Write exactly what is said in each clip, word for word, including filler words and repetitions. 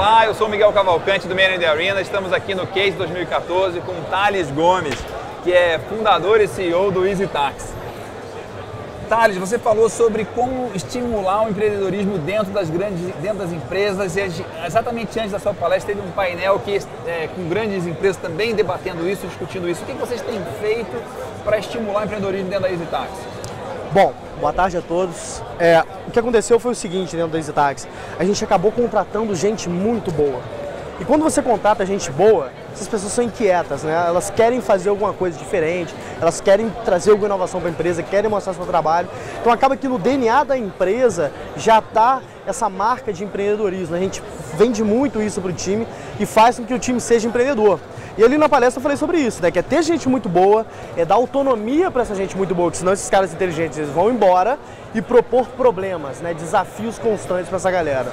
Olá, eu sou o Miguel Cavalcante do Man in the Arena. Estamos aqui no Case dois mil e quatorze com o Thales Gomes, que é fundador e C E O do EasyTax. Thales, você falou sobre como estimular o empreendedorismo dentro das grandes, dentro das empresas. E exatamente antes da sua palestra teve um painel que, é, com grandes empresas também debatendo isso, discutindo isso. O que vocês têm feito para estimular o empreendedorismo dentro da EasyTax? Bom, boa tarde a todos. É, o que aconteceu foi o seguinte dentro da EasyTax. A gente acabou contratando gente muito boa. E quando você contrata gente boa, essas pessoas são inquietas, né? Elas querem fazer alguma coisa diferente, elas querem trazer alguma inovação para a empresa, querem mostrar seu trabalho. Então acaba que no D N A da empresa já está essa marca de empreendedorismo. A gente vende muito isso para o time e faz com que o time seja empreendedor. E ali na palestra eu falei sobre isso, né? Que é ter gente muito boa, é dar autonomia para essa gente muito boa, que senão esses caras inteligentes eles vão embora, e propor problemas, né? Desafios constantes para essa galera.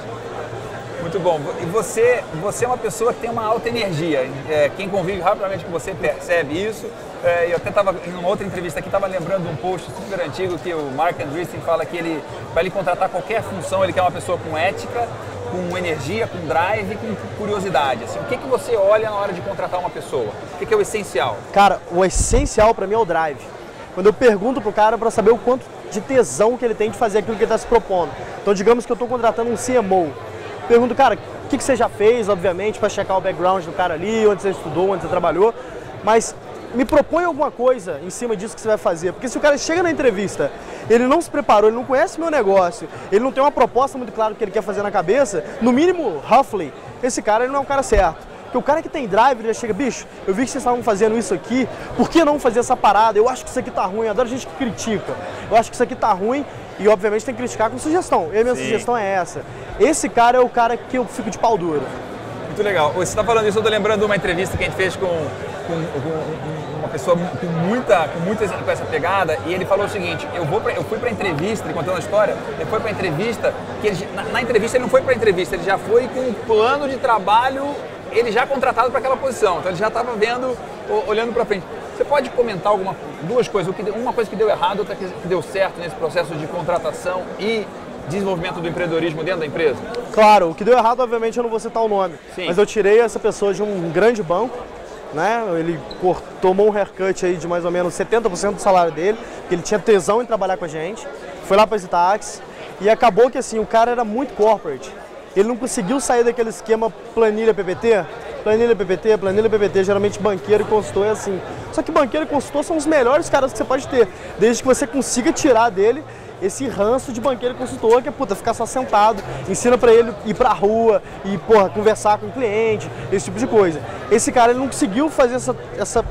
Muito bom. E você, você é uma pessoa que tem uma alta energia. É, quem convive rapidamente com você percebe isso. É, eu até estava em uma outra entrevista aqui, estava lembrando de um post super antigo que o Mark Andreessen fala que ele, para ele contratar qualquer função, ele quer uma pessoa com ética, com energia, com drive e com curiosidade. Assim, o que, que você olha na hora de contratar uma pessoa? O que, que é o essencial? Cara, o essencial para mim é o drive. Quando eu pergunto pro cara para saber o quanto de tesão que ele tem de fazer aquilo que ele está se propondo. Então, digamos que eu estou contratando um C M O. Pergunto, cara, o que, que você já fez, obviamente, para checar o background do cara ali, onde você estudou, onde você trabalhou, mas me propõe alguma coisa em cima disso que você vai fazer. Porque se o cara chega na entrevista, ele não se preparou, ele não conhece meu negócio, ele não tem uma proposta muito clara do que ele quer fazer na cabeça, no mínimo, roughly, esse cara ele não é um cara certo. Porque o cara que tem drive, ele já chega, bicho, eu vi que vocês estavam fazendo isso aqui, por que não fazer essa parada? Eu acho que isso aqui tá ruim, eu adoro gente que critica. Eu acho que isso aqui tá ruim e, obviamente, tem que criticar com sugestão. E a minha Sim. sugestão é essa. Esse cara é o cara que eu fico de pau duro. Muito legal. Você está falando isso, eu tô lembrando de uma entrevista que a gente fez com, com, com uma pessoa com muita, com muita com essa pegada, e ele falou o seguinte, eu, vou pra, eu fui para a entrevista, ele contando a história, ele foi para a entrevista, que ele, na, na entrevista ele não foi para a entrevista, ele já foi com um plano de trabalho, ele já contratado para aquela posição, então ele já estava vendo, olhando para frente. Você pode comentar alguma, duas coisas, uma coisa que deu errado, outra que deu certo nesse processo de contratação e desenvolvimento do empreendedorismo dentro da empresa? Claro, o que deu errado, obviamente, eu não vou citar o nome, Sim. mas eu tirei essa pessoa de um grande banco, né? Ele tomou um haircut aí de mais ou menos setenta por cento do salário dele, porque ele tinha tesão em trabalhar com a gente, foi lá para a EasyTax e acabou que assim, o cara era muito corporate. Ele não conseguiu sair daquele esquema planilha P P T, planilha P P T, planilha P P T, geralmente banqueiro e consultor é assim. Só que banqueiro e consultor são os melhores caras que você pode ter, desde que você consiga tirar dele esse ranço de banqueiro e consultor, que é, puta, ficar só sentado, ensina pra ele ir pra rua e, porra, conversar com o cliente, esse tipo de coisa. Esse cara, ele não conseguiu fazer essa, essa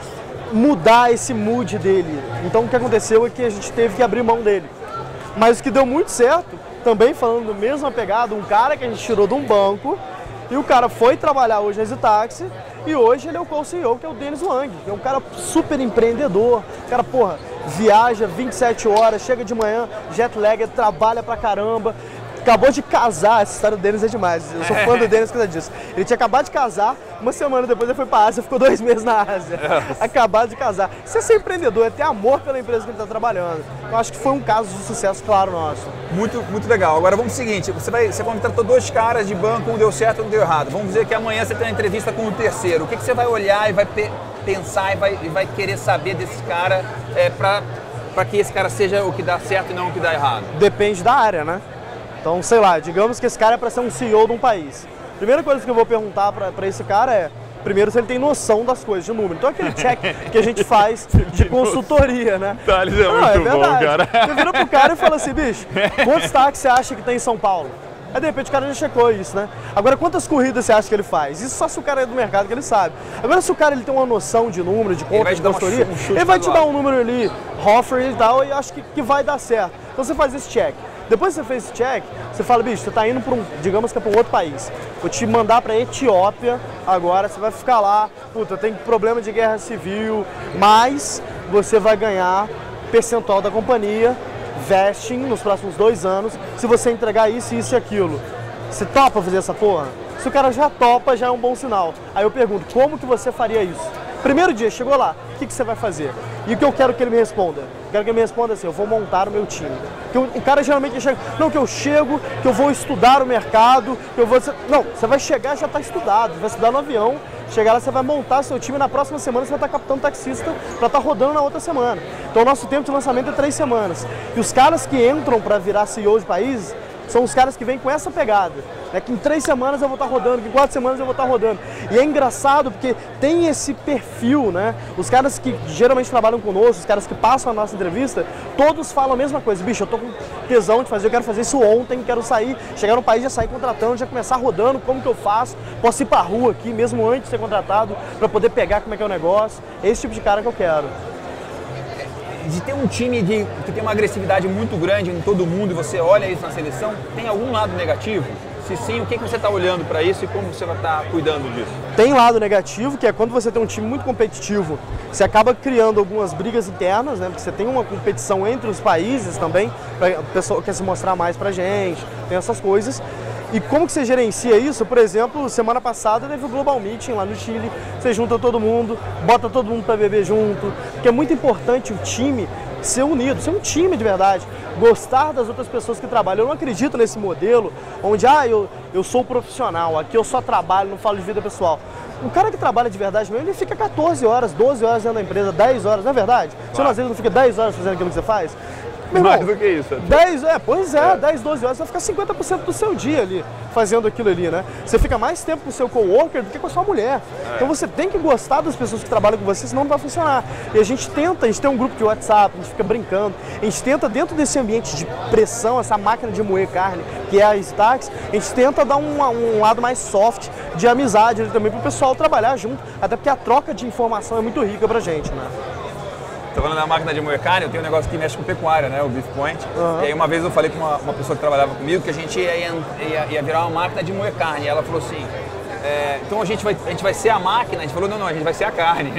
mudar esse mood dele. Então, o que aconteceu é que a gente teve que abrir mão dele. Mas o que deu muito certo, também falando do mesmo pegada, um cara que a gente tirou de um banco, e o cara foi trabalhar hoje na EasyTax, e hoje ele é o co-C E O, que é o Denis Wang, que é um cara super empreendedor, cara, porra, viaja vinte e sete horas, chega de manhã, jet lag, trabalha pra caramba, acabou de casar, essa história do Denis é demais, eu sou fã do Denis por causa disso. Ele tinha acabado de casar, uma semana depois ele foi pra Ásia, ficou dois meses na Ásia, acabado de casar. Isso é ser empreendedor, é ter amor pela empresa que ele está trabalhando. Eu acho que foi um caso de sucesso claro nosso. Muito, muito legal. Agora vamos ao seguinte, você, vai, você contratou dois caras de banco, um deu certo, um deu errado. Vamos dizer que amanhã você tem uma entrevista com o terceiro. O que, que você vai olhar e vai pe pensar e vai, e vai querer saber desse cara é, para para que esse cara seja o que dá certo e não o que dá errado? Depende da área, né? Então, sei lá, digamos que esse cara é para ser um C E O de um país. Primeira coisa que eu vou perguntar para esse cara é, primeiro, se ele tem noção das coisas, de número. Então, aquele check que a gente faz de consultoria, né? Thales é não, muito é verdade. bom, cara. Você vira pro cara e fala assim, bicho, quantos táxis você acha que tem em São Paulo? Aí, de repente, o cara já checou isso, né? Agora, quantas corridas você acha que ele faz? Isso só se o cara é do mercado que ele sabe. Agora, se o cara ele tem uma noção de número, de conta, de consultoria, um ele vai te dar um número ali, offer e tal, e acho que, que vai dar certo. Então, você faz esse check. Depois que você fez esse check, você fala, bicho, você tá indo para um, digamos que é para um outro país. Vou te mandar para Etiópia agora, você vai ficar lá, puta, tem problema de guerra civil, mas você vai ganhar percentual da companhia, vesting nos próximos dois anos, se você entregar isso, isso e aquilo. Você topa fazer essa porra? Se o cara já topa, já é um bom sinal. Aí eu pergunto, como que você faria isso? Primeiro dia, chegou lá, o que, que você vai fazer? E o que eu quero que ele me responda? Eu quero que ele me responda assim, eu vou montar o meu time. Que o, o cara geralmente chega, não, que eu chego, que eu vou estudar o mercado, que eu vou... Não, você vai chegar e já está estudado, você vai estudar no avião, chegar lá, você vai montar seu time, na próxima semana você vai estar captando taxista para estar rodando na outra semana. Então o nosso tempo de lançamento é três semanas. E os caras que entram para virar C E O de países, são os caras que vêm com essa pegada, né? Que em três semanas eu vou estar rodando, que em quatro semanas eu vou estar rodando. E é engraçado porque tem esse perfil, né? Os caras que geralmente trabalham conosco, os caras que passam a nossa entrevista, todos falam a mesma coisa. Bicho, eu tô com tesão de fazer, eu quero fazer isso ontem, quero sair, chegar no país, já sair contratando, já começar rodando, como que eu faço? Posso ir pra rua aqui, mesmo antes de ser contratado, para poder pegar como é que é o negócio. É esse tipo de cara que eu quero. De ter um time de, que tem uma agressividade muito grande em todo mundo e você olha isso na seleção, tem algum lado negativo? Se sim, o que, que você está olhando para isso e como você vai estar cuidando disso? Tem lado negativo, que é quando você tem um time muito competitivo, você acaba criando algumas brigas internas, né? Porque você tem uma competição entre os países também, o pessoal quer se mostrar mais pra gente, tem essas coisas. E como que você gerencia isso? Por exemplo, semana passada teve o Global Meeting lá no Chile, você junta todo mundo, bota todo mundo para beber junto, porque é muito importante o time ser unido, ser um time de verdade, gostar das outras pessoas que trabalham. Eu não acredito nesse modelo onde, ah, eu, eu sou profissional, aqui eu só trabalho, não falo de vida pessoal. O cara que trabalha de verdade mesmo, ele fica quatorze horas, doze horas dentro da empresa, dez horas, não é verdade? Claro. Você às vezes não fica dez horas fazendo aquilo que você faz? Meu Mais irmão, do que isso. dez, é, pois é, é, dez, doze horas, você vai ficar cinquenta por cento do seu dia ali, fazendo aquilo ali, né? Você fica mais tempo com o seu coworker do que com a sua mulher. É. Então você tem que gostar das pessoas que trabalham com você, senão não vai funcionar. E a gente tenta, a gente tem um grupo de WhatsApp, a gente fica brincando, a gente tenta dentro desse ambiente de pressão, essa máquina de moer carne, que é a Stax, a gente tenta dar um, um lado mais soft, de amizade também, para o pessoal trabalhar junto, até porque a troca de informação é muito rica pra gente, né? Tô falando da máquina de moer carne, eu tenho um negócio que mexe com pecuária, né, o Beef Point. Uhum. E aí uma vez eu falei com uma, uma pessoa que trabalhava comigo que a gente ia, ia, ia virar uma máquina de moer carne. E ela falou assim, é, então a gente, vai, a gente vai ser a máquina. A gente falou, não, não, a gente vai ser a carne.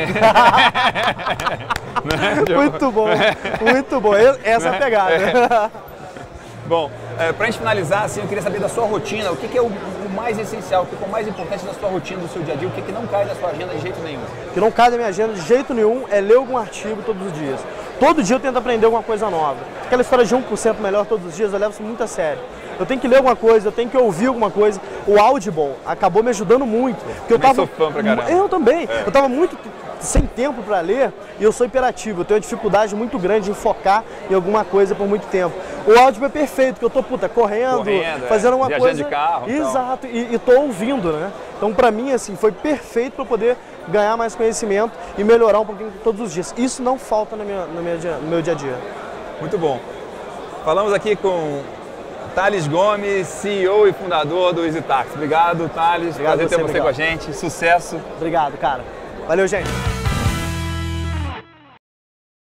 Muito bom, muito bom. Essa é a pegada. É. Bom, é, pra gente finalizar, assim, eu queria saber da sua rotina, o que, que é o, o mais essencial, o que é o mais importante da sua rotina, do seu dia a dia, o que, que não cai da sua agenda de jeito nenhum? O que não cai da minha agenda de jeito nenhum é ler algum artigo todos os dias. Todo dia eu tento aprender alguma coisa nova. Aquela história de um por cento melhor todos os dias, eu levo isso muito a sério. Eu tenho que ler alguma coisa, eu tenho que ouvir alguma coisa. O Audible acabou me ajudando muito. Porque eu tava, sou fã pra caramba. Eu também. É. Eu tava muito sem tempo para ler e eu sou hiperativo. Eu tenho uma dificuldade muito grande em focar em alguma coisa por muito tempo. O Audible é perfeito, porque eu tô, puta, correndo, correndo fazendo uma é. coisa... de carro. Exato, então. e, e tô ouvindo, né? Então, pra mim, assim, foi perfeito para poder ganhar mais conhecimento e melhorar um pouquinho todos os dias. Isso não falta no meu, no meu, dia, no meu dia a dia. Muito bom. Falamos aqui com Thales Gomes, C E O e fundador do EasyTax. Obrigado, Thales. Obrigado. Prazer ter você obrigado. com a gente. Sucesso. Obrigado, cara. Valeu, gente.